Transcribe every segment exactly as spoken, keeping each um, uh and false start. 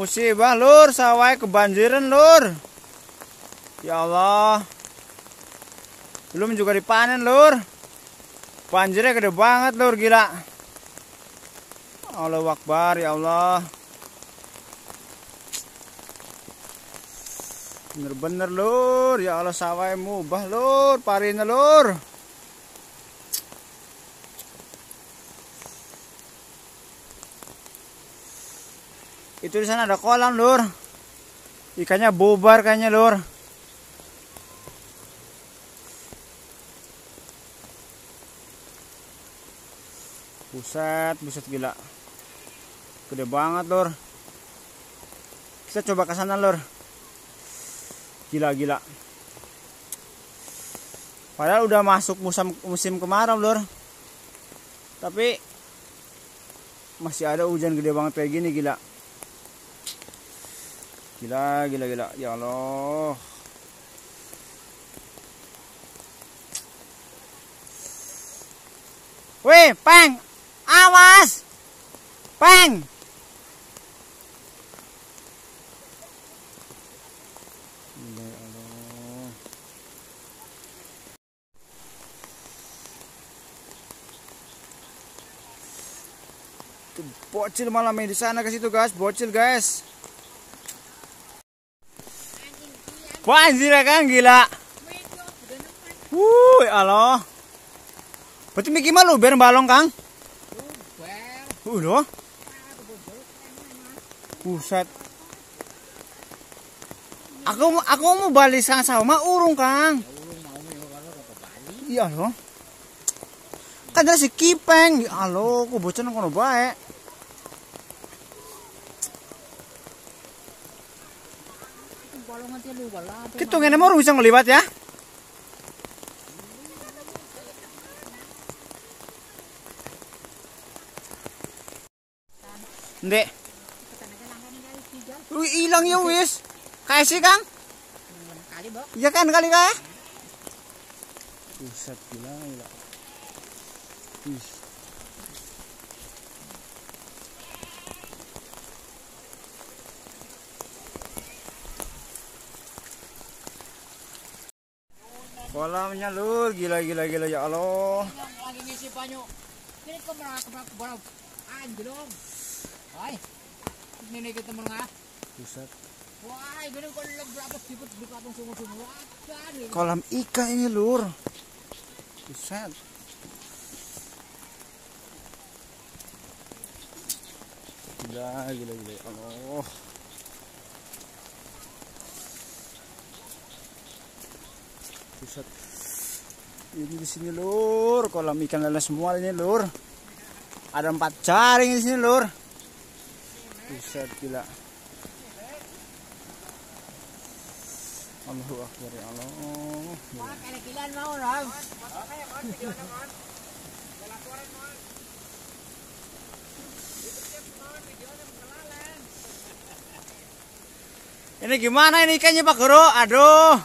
musibah lur, sawah kebanjiran lur. Ya Allah. Belum juga dipanen lur. Banjirnya gede banget lur, gila. Allahu Akbar, ya Allah. Bener-bener lur, ya Allah, sawah mubah lur, parina lur. Itu di sana ada kolam lur. Ikannya bubar kayaknya lur. Buset, buset gila. Gede banget lur. Kita coba ke sana lur. Gila gila. Padahal udah masuk musim musim kemarau lur. Tapi masih ada hujan gede banget kayak gini, gila. Gila, gila, gila. Ya Allah. Wih, Peng. Awas. Peng. Ya Allah. Tuh, bocil malah main di sana ke situ, guys. Bocil, guys. Banjir kan, gila. Wuh, Allah. Berarti Miki malu biar balong, Kang. Uh, loh. Buset. Aku aku mau balik sang sama urung, Kang. Iya loh. Kan ada si Kipeng. Ya Allah, aku bocor kono bae. Kita ngene mau bisa ngeliwat ya. Ndek. Wih, hilang ya wis. Kayak sih, Kang? Iya kan kali kah? Buset, gila, gila. Ih. Kolamnya lur, gila gila gila, ya Allah. Lagi ngisi banyak. Ini kemana kemana kemana? Anjlong. Hai. Ini kita menengah. Buset. Wah, ini kok berapa siput di kampung sumur-sumur. Kolam ikan ini lur. Buset. Gila gila gila, ya Allah. Buset. Ini di sini lur, kolam ikan lele semua ini lur. Ada empat jaring di sini lur. Buset, gila. Allahu Akbar, ya Allah. Ini gimana ini ikannya Pak Guru? Aduh.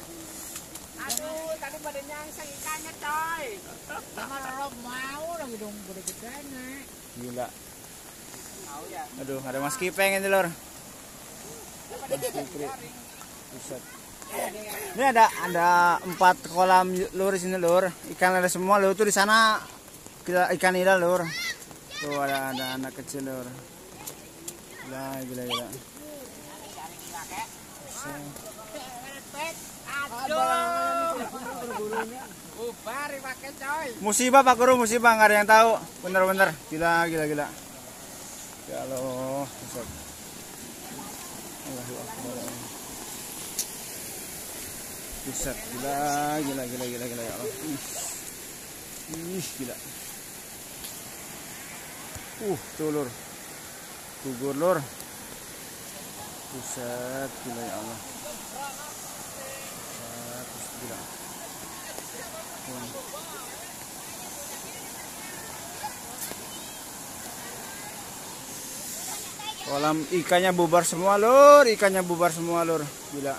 Gila. Aduh, ada Mas Kipeng ini lor. Buset. Ini ada ada empat kolam lur di sini lur. Ikan ada semua lur. Tuh di sana kita ikan nila lur. Tuh ada ada anak kecil lur. Gila gila gila. Musibah Pak Guru, musibah, nggak ada yang tahu. Bener-bener, gila gila gila. Ya Allah, Buset. Allahu Akbar. Buset, gila gila gila gila gila, ya Allah. Ih, gila. Uh, tuh lur. Gugur lur. Buset, gila ya Allah. Buset, gila. Hmm. Kolam ikannya bubar semua lur, ikannya bubar semua lur, gila.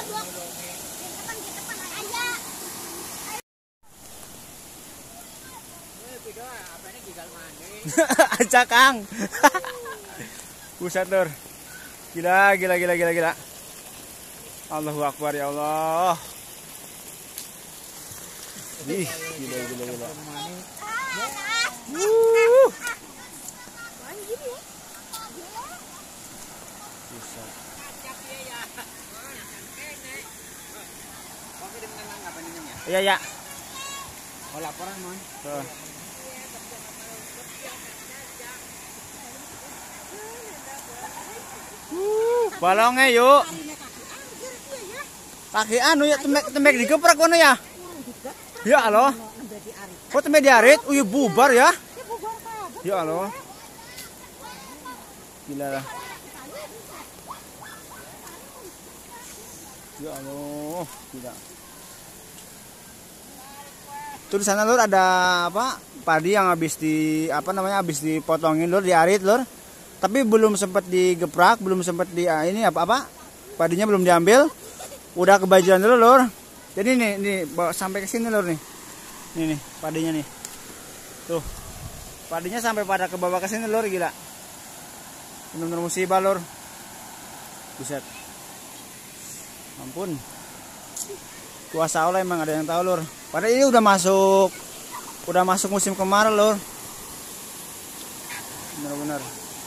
Aja Kang. Buset lur. Gila, gila, gila, gila, gila. Allahu Akbar ya Allah. Ih, gila, gila, gila. Uh. Iya, ya. Oh, laporan, Mon. Tuh. Uh, balongnya yuk. Kaki anu ya temek temek digeprak kono ya. Ya Allah. Kok temek diarit? Oh ya bubar ya. Ya Allah. Gila lah. Ya Allah, gila. Tuh di sana lur ada apa? Padi yang habis di apa namanya habis dipotongin lur, diarit lur. Tapi belum sempat digeprak, belum sempat di ini apa-apa. Padinya belum diambil. Udah kebanjiran dulu lur. Jadi nih nih bawa sampai ke sini lur nih. Nih nih padinya nih. Tuh. Padinya sampai pada ke bawah ke sini lur, gila. Benar-benar musibah lur. Buset. Ampun. Kuasa Allah emang ada yang tahu lur. Padahal ini udah masuk udah masuk musim kemarau lur. Benar-benar.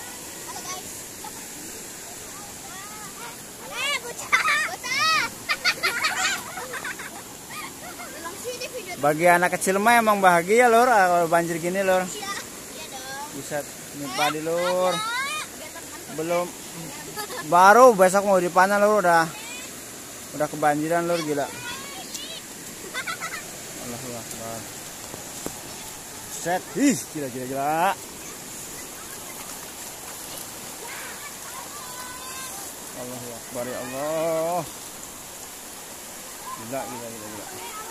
Bagi anak kecil mah emang bahagia lur kalau banjir gini lur. Buset, ini padi lur. Belum baru besok mau dipanen lur udah udah kebanjiran lur, gila. Allahu Akbar. Set, ih, gila gila gila. Allahu Akbar ya Allah. Gila gila gila gila.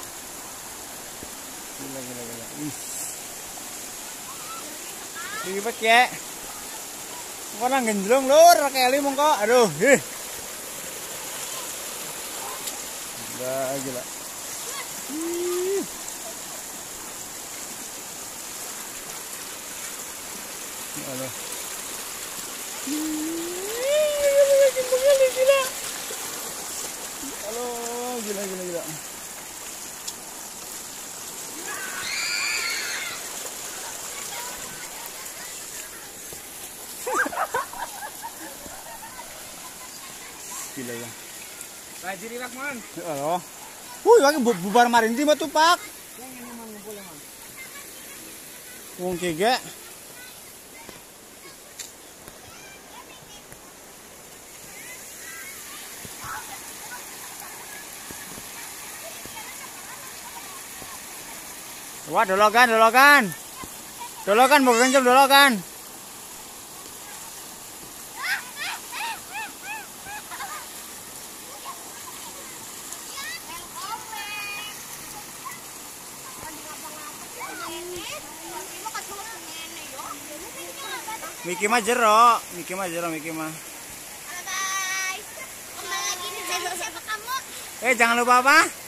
Gila gila gila. Ih. Ribet ya. Kok nang gendrong lur, kali mongko. Aduh, ih. Gila gila. Ih. Aduh. Gila. Halo, gila gila gila. Gila ya. Banjir Pak, Mon. Halo. Wuih, lagi bubar marin di batu Pak. Yang ini Mon ngumpul ya, Mon. Wong kege. Wah, dolokan, dolokan. Dolokan, mau kenceng dolokan. Miki mah jero, Miki mah jero, Miki mah. Halo guys, kembali lagi di channel siapa kamu? Eh, jangan lupa apa?